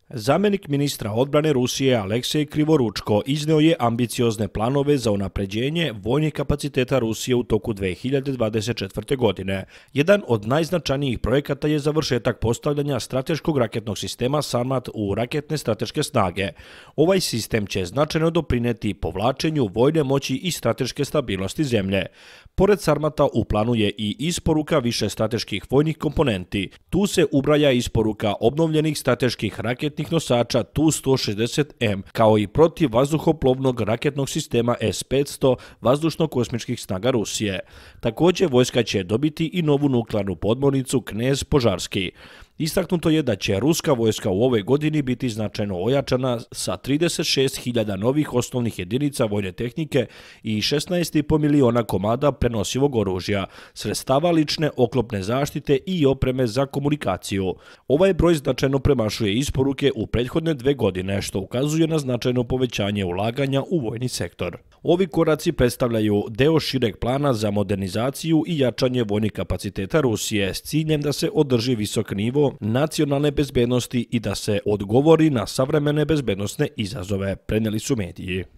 Zamjenik ministra odbrane Rusije Aleksej Krivoručko izneo je ambiciozne planove za unapređenje vojnih kapaciteta Rusije u toku 2024. godine. Jedan od najznačajnijih projekata je završetak postavljanja strateškog raketnog sistema Sarmat u raketne strateške snage. Ovaj sistem će značajno doprineti povlačenju vojne moći i strateške stabilnosti zemlje. Pored Sarmata u planu je i isporuka više strateških vojnih komponenti. Tu se ubraja isporuka obnovljenih strateških raketnih nosača Tu-160M, kao i protivvazduhoplovnog raketnog sistema S-500 vazdušno-kosmičkih snaga Rusije. Također, vojska će dobiti i novu nuklearnu podmornicu Knez Požarski. Istaknuto je da će ruska vojska u ovoj godini biti značajno ojačana sa 36.000 novih osnovnih jedinica vojne tehnike i 16,5 miliona komada prenosivog oružja, sredstava lične oklopne zaštite i opreme za komunikaciju. Ovaj broj značajno premašuje isporuke u prethodne 2 godine, što ukazuje na značajno povećanje ulaganja u vojni sektor. Ovi koraci predstavljaju deo šireg plana za modernizaciju i jačanje vojnih kapaciteta Rusije s ciljem da se održi visok nivo nacionalne bezbednosti i da se odgovori na savremene bezbednosne izazove, prenijeli su mediji.